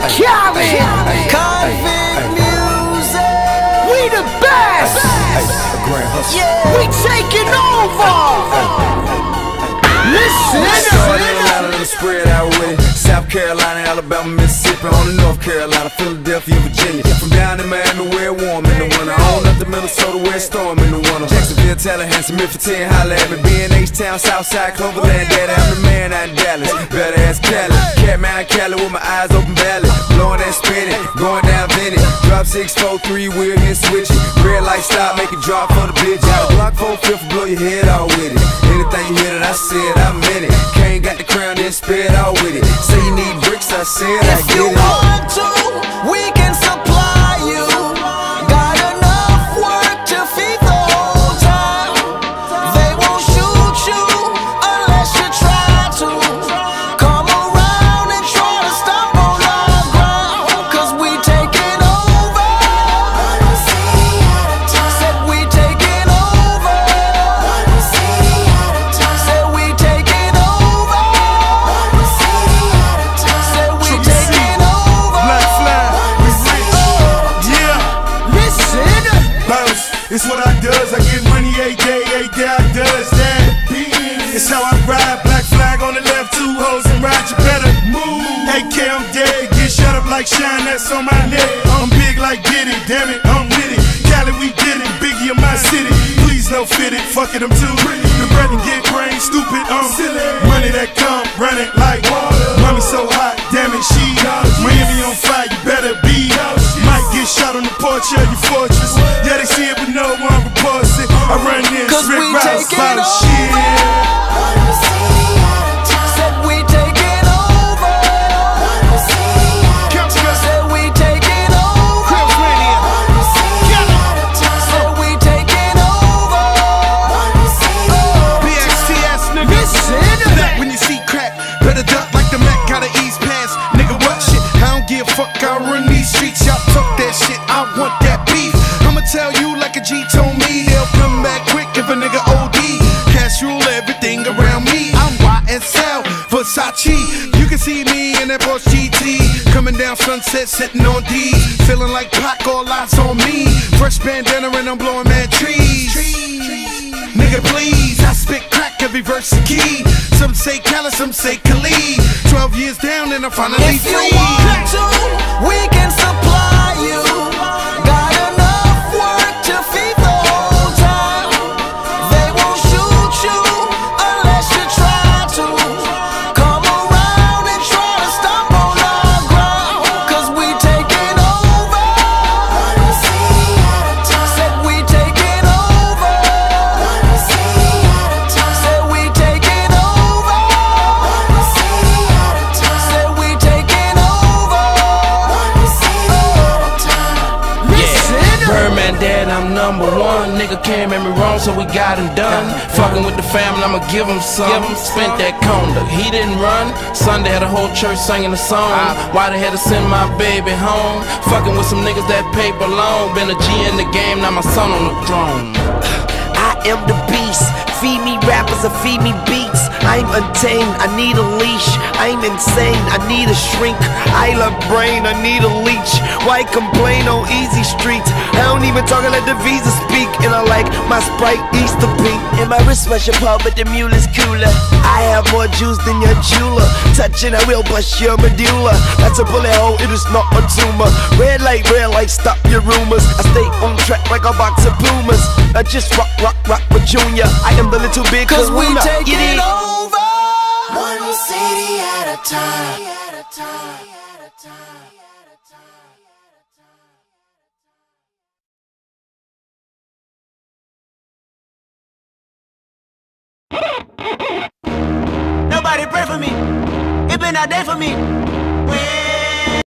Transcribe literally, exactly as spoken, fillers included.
Cali, Convict Music. We the best. We taking over. Listen, Atlanta, spread out with it. South Carolina, Alabama, Mississippi, on the North Carolina, Philadelphia, Virginia. From down in Miami, where it warm in the winter. On up to Minnesota, where it's storm in the winter. Jacksonville, Tallahassee, Memphis, ten, holla at me. B and H Town, Southside, Cloverland, daddy, I'm the man out in Dallas. Better ass Cali, Catman, Cali with my eyes open valley. Blowing that spinning, going down Vinny. Drop six, four, three, wheel here switching. Red light stop, make it drop for the bitch. Out Glock four, fifth, blow your head out with it. Anything you hear that I said, I meant it. Kane got the crown, then spit out with it. Say you need bricks, I said I if get you it. want to, we can supply you. Got enough work to feed the whole town. They won't shoot you unless you try to. Come around and try to stop on our ground, cause we taking over. Said we taking over. Said we taking over. Said we taking over. Black flag, we rich, yeah. Listen. Bounce, it's what I does. I get money every day, every day I does that. It's how I ride. Black flag on the left, two hoes and ride. You better move. A K, I'm dead. Get shut up like shine. That's on my neck. I'm big like Diddy. Damn it, I'm with it. Cali, we did it. Biggie in my city. Please no fit it. Fuck it, I'm too. The bread and get brain stupid. Um, money that come, run it like water. Mommy so hot, damn it, she Miami on fire. You better be. Might get shot on the porch of your fortress. Yeah, they see it, but no one reports it. I run this, Cause Rick we Ross, taking about over. shit. Said we taking over. Said we taking over. Said we taking over. B X T S, nigga. Listen. That when you see crack, better duck like the Mac, gotta ease past. Nigga, what shit? I don't give a fuck, I run these streets. Y'all talk that shit, I want that beef. I'ma tell you like a G told me, they'll come back quick if a nigga O D. Cash rule everything around me. I'm Y S L, Versace. You can see me in that Porsche G T. Coming down Sunset, sitting on D. Feeling like Pac, all eyes on me. Fresh bandana and I'm blowing mad trees. Nigga, please, I spit crack every verse a key. Some say Cali, some say Khalid. Twelve years down and I'm finally If you free. want to, we can supply you. Got enough work to feed the whole town. They won't shoot you unless you try to. Come around and try to stop on our ground, cause we taking over. Said we taking over. Said we taking over. Said we taking over. Listen. Birdman dead, I'm number one. Nigga can't make me wrong, so we got him done. Fucking with the family, I'ma give him some. Spent that conda, he didn't run. Sunday had a whole church singing a song. Why they had to send my baby home? Fucking with some niggas that paper long. Been a G in the game, now my son on the throne. I am the beast. Feed me rappers or feed me beats. I'm untamed, I need a leash. I'm insane, I need a shrink. I love brain, I need a leech. Why complain on easy streets? I don't even talk, I let the visa speak. And I like my Sprite Easter pink. And my wrist rush apart, but the mule is cooler. I have more juice than your jeweler. Touching, I will bust your medulla. That's a bullet hole, it is not a tumor. Red light, red light, stop your rumors. I stay on track like a box of Pumas. I just rock, rock, rock with Junior. I am the little big Cause we Kahuna. taking Get it? over. One city at a time. Nobody pray for me. It been a day for me.